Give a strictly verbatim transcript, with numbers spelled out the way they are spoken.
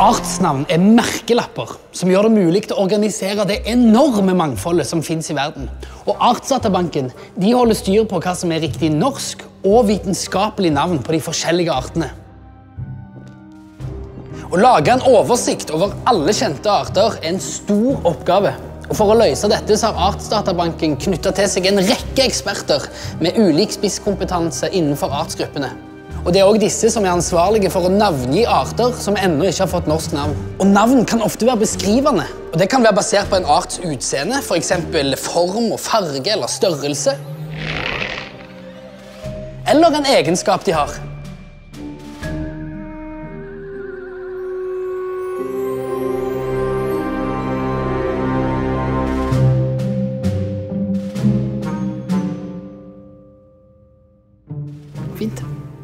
Artsnavn er merkelapper som gjør det mulig å organisere det enorme mangfoldet som finnes i verden. Og Artsdatabanken de holder styr på hva som er riktig norsk og vitenskapelig navn på de forskjellige artene. Å lage en oversikt over alle kjente arter er en stor oppgave. Og for å løse dette så har Artsdatabanken knyttet til seg en rekke eksperter med ulik spisskompetanse innenfor artsgruppene. Og det er også disse som er ansvarlige for å navngi arter som ennå ikke har fått norsk navn. Og navn kan ofte være beskrivende. Og det kan være basert på en arts utseende, for eksempel form og farge eller størrelse. Eller en egenskap de har. Fint.